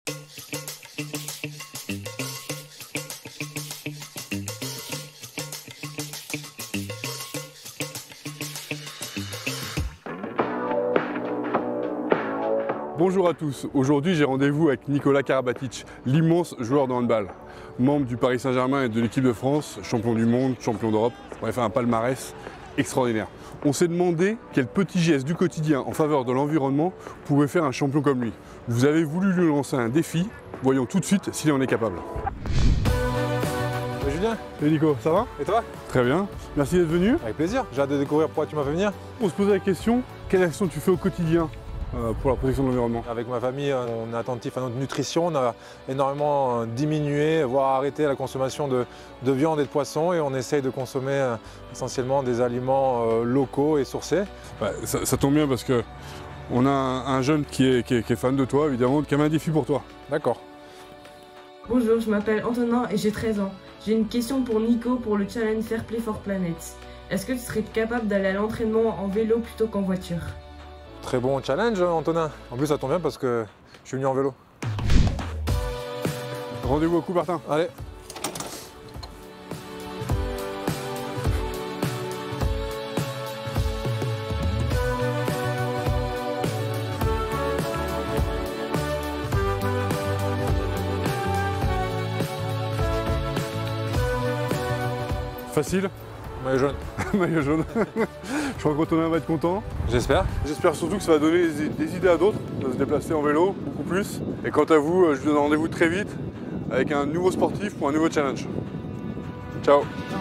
Bonjour à tous, aujourd'hui j'ai rendez-vous avec Nikola Karabatic, l'immense joueur de handball, membre du Paris Saint-Germain et de l'équipe de France, champion du monde, champion d'Europe, bref un palmarès extraordinaire. On s'est demandé quel petit geste du quotidien en faveur de l'environnement pouvait faire un champion comme lui. Vous avez voulu lui lancer un défi, voyons tout de suite s'il en est capable. Salut Julien. Salut Nico, ça va? Et toi? Très bien, merci d'être venu. Avec plaisir, j'ai hâte de découvrir pourquoi tu m'as fait venir. On se posait la question, quelle action tu fais au quotidien pour la protection de l'environnement? Avec ma famille, on est attentif à notre nutrition, on a énormément diminué, voire arrêté la consommation de viande et de poisson et on essaye de consommer essentiellement des aliments locaux et sourcés. Bah, ça tombe bien parce que on a un jeune qui est fan de toi évidemment, qui a un défi pour toi. D'accord. Bonjour, je m'appelle Antonin et j'ai 13 ans. J'ai une question pour Nico pour le challenge Fair Play for Planet. Est-ce que tu serais capable d'aller à l'entraînement en vélo plutôt qu'en voiture? Très bon challenge Antonin. En plus ça tombe bien parce que je suis venu en vélo. Rendez-vous au coup Martin. Allez. Facile? Maillot jaune. Maillot jaune. Je crois qu'Antonin va être content. J'espère. J'espère surtout que ça va donner des idées à d'autres de se déplacer en vélo, beaucoup plus. Et quant à vous, je vous donne rendez-vous très vite avec un nouveau sportif pour un nouveau challenge. Ciao.